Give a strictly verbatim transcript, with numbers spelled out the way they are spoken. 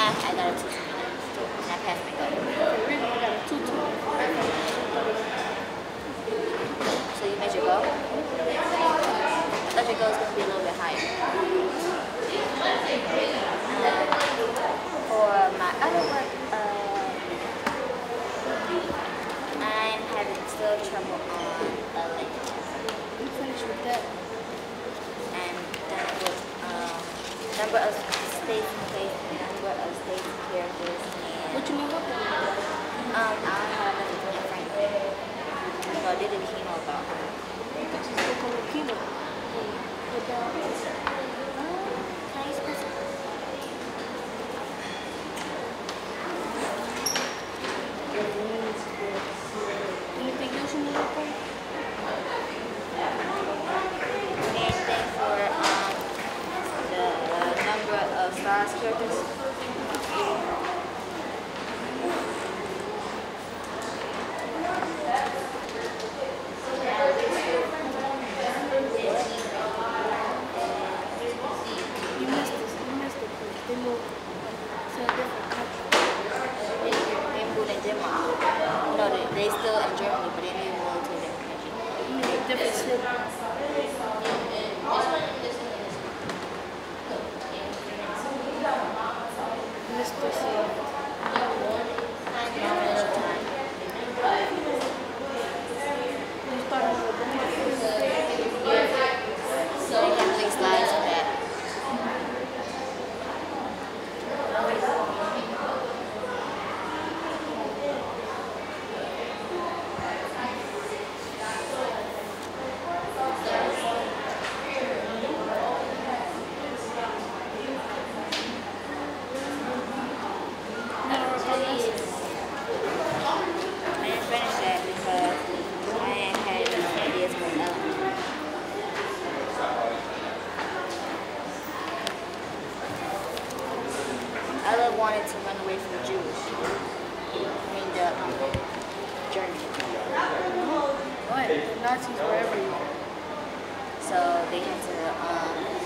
math, I got a two two. And I passed my gut. Really, I got a two two. So you made your goal? I thought your goal was going to be a little bit higher. Um, for my other work, uh, I'm having still trouble on a link. You finished with that? And done with um, number of states and place, number of states and characters. And What you need help with? um, I don't have nothing to different. So I did a chemo about her. You could just look on the chemo. Put down. Can I use this? Anything else you need help on? Anything for um, the uh, number of stars characters? You missed this. You missed it because they moved to a different country. They, they moved in Denmark. No, they, they still in Germany, but they need to move to a different country. You need a different city. You missed this city. You started with the So they have three slides for that. I didn't finish that because I ain't had enough ideas for Ella. Ella wanted to run away from the Jewish. I mean the um, German. What? The Nazis were everywhere. So they had to um,